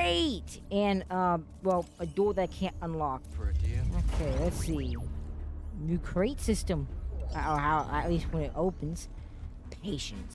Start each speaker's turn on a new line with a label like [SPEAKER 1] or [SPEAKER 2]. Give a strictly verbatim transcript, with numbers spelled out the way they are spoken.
[SPEAKER 1] Great! And, um, well, a door that can't unlock.
[SPEAKER 2] For a deal.
[SPEAKER 1] Okay, let's see. New crate system. Or how, at least when it opens. Patience.